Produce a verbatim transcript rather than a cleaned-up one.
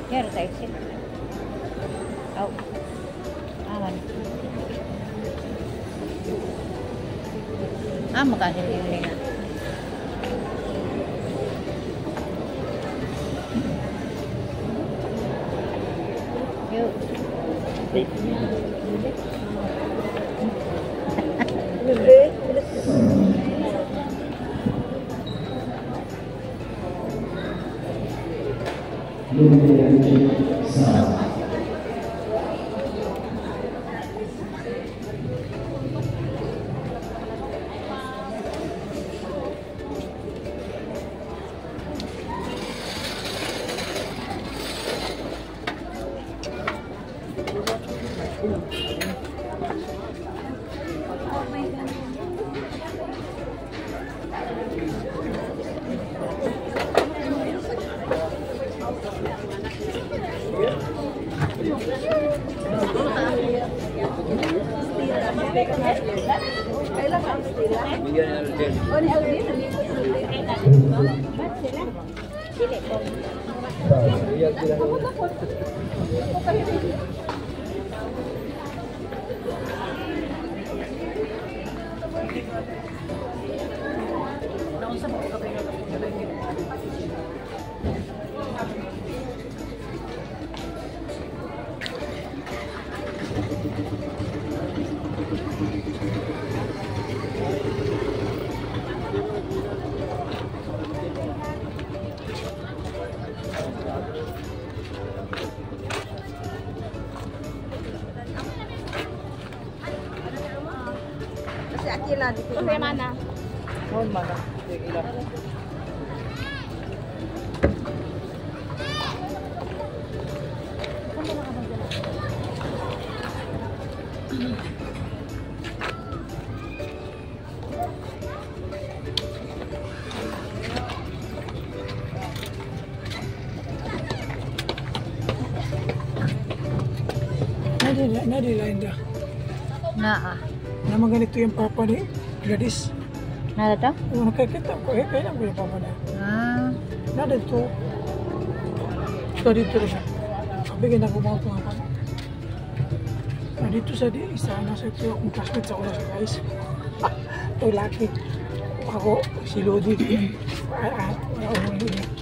Ya, ada exit. Oh. Aman. Ah, makasih ini na. Yuk. Akila di sini. Mana? Mohon mana? Akila. Nadi, nadi lain dah. Nah, Nama ganito yung papa ni Gladys. nada to? Yung nakikita ko, eh, kailan ko yung papa na. Ah, Nada dito. Ito dito rin siya. Sabi na gumawa ko nga pa. Nandito sa di, isa na sa ito akong classmate sa una sa guys. Ito laki. Ako, si Lodi. Ay, ay, wala akong